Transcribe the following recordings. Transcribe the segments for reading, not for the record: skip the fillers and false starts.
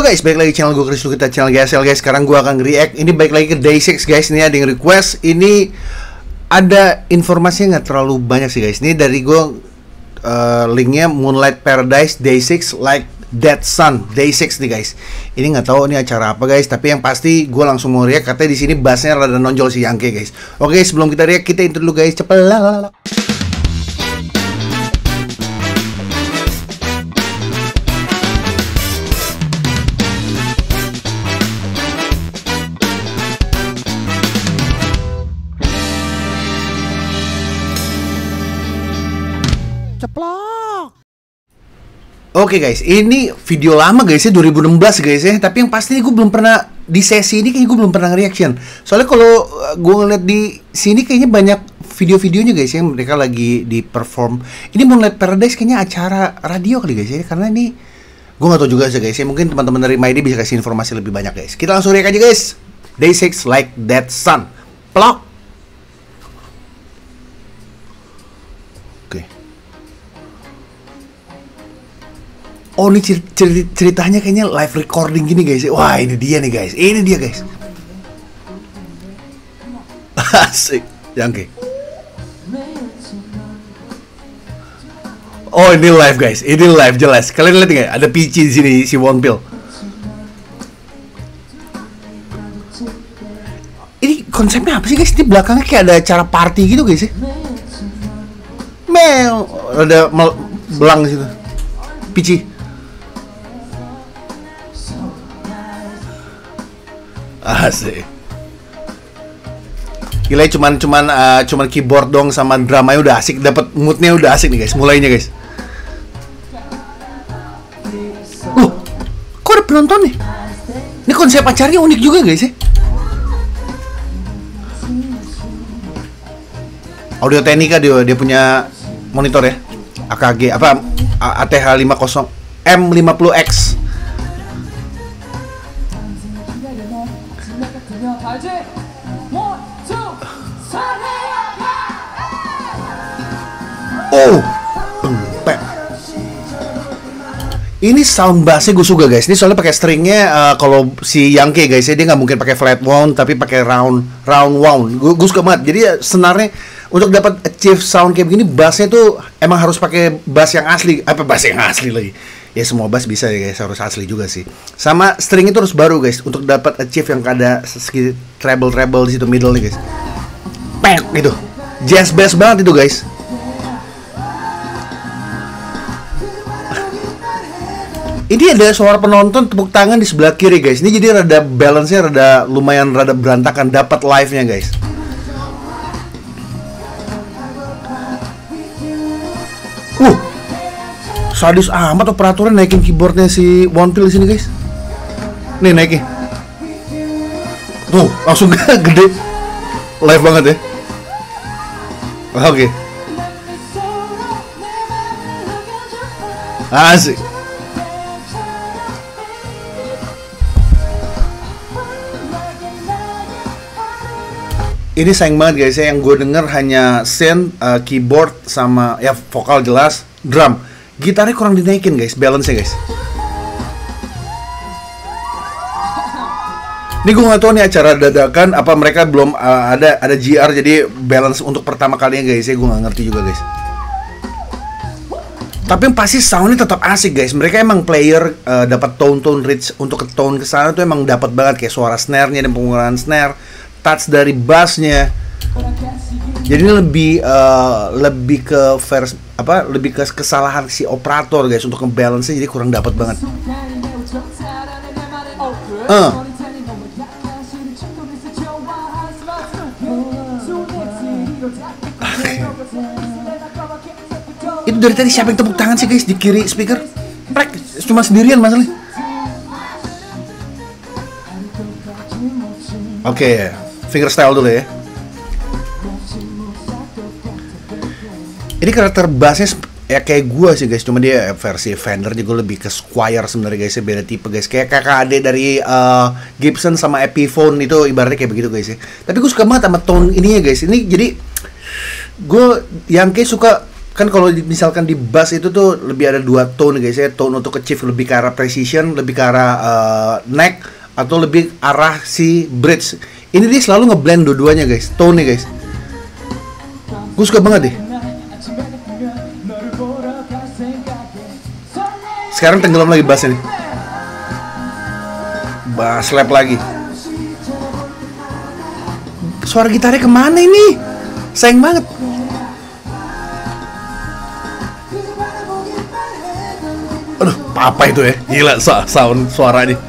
guys, balik lagi channel gue Chris, kita channel GSL guys. Sekarang gue akan react. Ini balik lagi ke Day6 guys. Ini ada yang request. Ini ada informasinya nggak terlalu banyak sih guys. Ini dari gue linknya Moonlight Paradise Day6 Like That Sun Day6 nih guys. Ini nggak tahu ini acara apa guys. Tapi yang pasti gue langsung mau react. Katanya di sini bassnya rada nonjol si Yangke guys. Oke, sebelum kita react kita intro dulu guys. Cepet lah. Ceplok. Oke guys, ini video lama guys ya, 2016 guys ya. Tapi yang pasti gue belum pernah di sesi ini, kayaknya gue belum pernah reaction. Soalnya kalau gue ngeliat di sini kayaknya banyak video-videonya guys ya, mereka lagi di perform. Ini Moonlight Paradise kayaknya acara radio kali guys ya, karena ini gue nggak tahu juga sih guys ya. Mungkin teman-teman dari MyD bisa kasih informasi lebih banyak guys. Kita langsung react aja guys. Day6 Like That Sun. Plok. Oh, ini ceritanya kayaknya live recording gini guys. Wah, ini dia nih guys. Ini dia guys. Asik. Yangke. Oh, ini live guys. Ini live jelas. Kalian lihat nggak? Ada Peachy di sini, si Wonpil. Ini konsepnya apa sih guys? Di belakangnya kayak ada acara party gitu guys ya. Ada belang di situ. Peachy. Asik. Gila, cuman keyboard dong sama dramanya udah asik, dapat moodnya udah asik nih guys. Mulainya guys. Kok ada penonton nih? Ini konsep acaranya unik juga guys ya. Audio Technica dia punya monitor ya. AKG apa ATH 50 M50X. Oh, ini sound bassnya gue suka guys. Ini soalnya pakai stringnya. Kalau si Yangke guys ya, dia nggak mungkin pakai flat wound, tapi pakai round wound. Gue suka banget. Jadi senarnya untuk dapat achieve sound kayak begini, bassnya tuh emang harus pakai bass yang asli. Apa bass yang asli lagi? Ya semua bass bisa ya guys, harus asli juga sih. Sama string itu harus baru guys, untuk dapat achieve yang ada sedikit treble di situ middle nih guys. Pek gitu. Jazz bass banget itu guys. Ini ada suara penonton tepuk tangan di sebelah kiri guys. Ini jadi rada balance-nya lumayan berantakan, dapat live-nya guys. Sadis amat operatornya naikin keyboardnya si Wonpil di sini guys. Nih naikin. Tuh, langsung gede. Live banget ya. Oke. Asik. Ini sayang banget guys ya, yang gue denger hanya synth, keyboard, sama ya vokal jelas, drum. Gitarnya kurang dinaikin guys, balance-nya guys. Ini gue gak tau nih acara dadakan, apa mereka belum ada GR, jadi balance untuk pertama kalinya guys ya, gue gak ngerti juga guys. Tapi yang pasti soundnya tetap asik guys. Mereka emang player dapat tone reach untuk ke tone kesana tuh emang dapat banget, kayak suara snare-nya dan penggunaan snare, touch dari bass-nya. Jadi ini lebih ke verse lebih ke kesalahan si operator guys untuk ngebalance-nya, jadi kurang dapat banget. Itu dari tadi siapa yang tepuk tangan sih guys di kiri speaker? Prek, cuma sendirian masalahnya. Oke, fingerstyle dulu ya. Ini karakter bassnya ya kayak gue sih guys, cuma dia versi Fender juga lebih ke Squier sebenarnya guys ya, beda tipe guys. Kayak kakak adik dari Gibson sama Epiphone itu ibaratnya kayak begitu guys ya. Tapi gue suka banget sama tone ininya guys. Ini jadi gue yang kayak suka kan kalau misalkan di bass itu tuh lebih ada dua tone guys ya, tone untuk achieve lebih ke arah precision, lebih ke arah neck, atau lebih arah si bridge. Ini dia selalu ngeblend dua-duanya guys, tone nya guys. Gue suka banget deh. Sekarang tenggelam lagi bassnya nih, bass slap lagi. Suara gitarnya kemana ini? Sayang banget. Aduh, apa itu ya? Gila sound suara nih.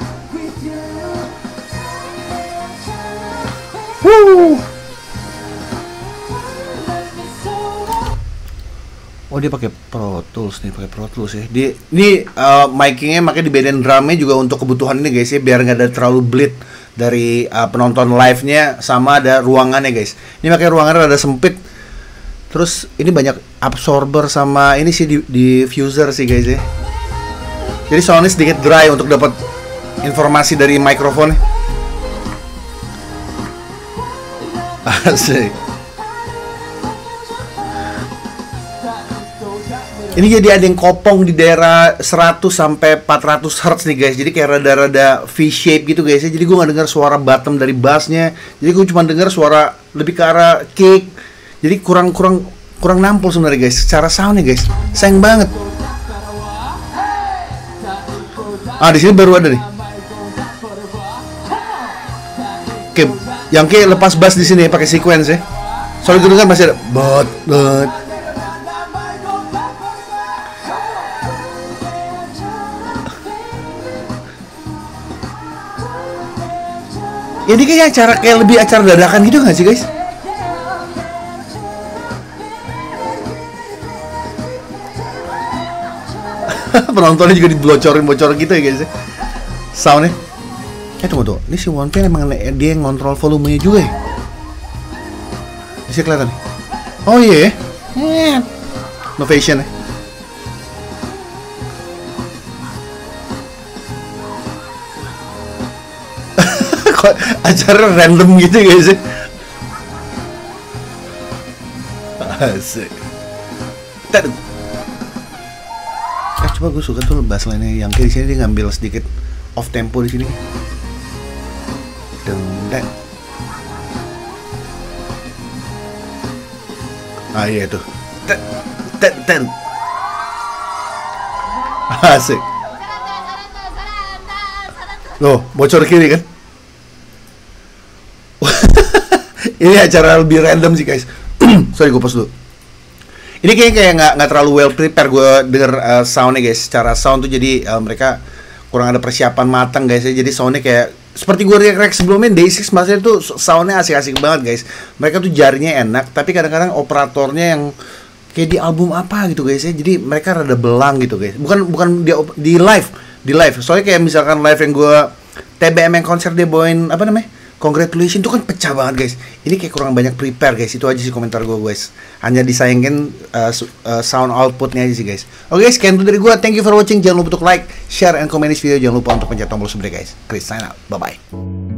Oh, dia pakai Pro Tools nih, ya. Ini micingnya makanya dibedain drumnya juga untuk kebutuhan ini guys ya, biar nggak ada terlalu bleed dari penonton live-nya, sama ada ruangannya guys. Ini makanya ruangannya rada sempit. Terus ini banyak absorber sama ini sih diffuser sih guys ya. Jadi soundnya sedikit dry untuk dapat informasi dari mikrofon. Asik. Ini jadi ada yang kopong di daerah 100 sampai 400 Hz nih guys. Jadi kayak rada-rada V-shape gitu guys ya. Jadi gue gak dengar suara bottom dari bassnya. Jadi gue cuma dengar suara lebih ke arah kick. Jadi kurang nampol sebenarnya guys. Secara soundnya guys, sayang banget. Di sini baru ada nih. Oke, yang kayak lepas bass di sini pakai sequence ya. Soalnya gue dengar masih ada but. Ini kayak acara lebih acara dadakan gitu nggak sih guys? Penontonnya juga dibocorin gitu ya guys ya. Soundnya. Tunggu tuh. Ini si Wonpeng emang dia yang ngontrol volumenya juga ya? Bisa kelihatan nih. Oh iya. Novation ya. Kok acara random gitu guys ya? Asik. Coba gue suka tuh bass line-nya yang kayak di sini, dia ngambil sedikit off tempo di sini. Deng. Iya tuh. Ten. Asik. Loh, bocor kiri kan? Ini acara lebih random sih guys. Sorry, gue pause dulu. Ini kayaknya nggak terlalu well prepare gue denger soundnya guys. Secara sound tuh jadi mereka kurang ada persiapan matang guys ya. Jadi soundnya kayak seperti gue react sebelumnya, Day6 maksudnya tuh soundnya asik-asik banget guys. Mereka tuh jarinya enak, tapi kadang-kadang operatornya yang kayak di album apa gitu guys ya. Jadi mereka rada belang gitu guys. Bukan di live. Soalnya kayak misalkan live yang gue TBM yang konser dia bawain apa namanya? Congratulations itu kan pecah banget guys. Ini kayak kurang banyak prepare guys. Itu aja sih komentar gue guys. Hanya disayangkan sound outputnya aja sih guys. Oke guys, sekian itu dari gue. Thank you for watching. Jangan lupa untuk like, share, and comment this video. Jangan lupa untuk pencet tombol subscribe guys. Chris sign out. Bye bye.